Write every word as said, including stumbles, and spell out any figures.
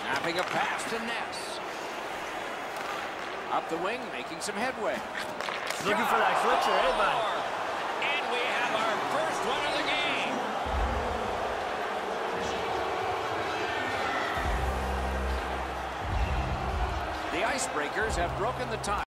Snapping a pass to Ness. Up the wing, making some headway. Looking for that switcher, eh, bud? And we have our first one of the game. The Icebreakers have broken the tie.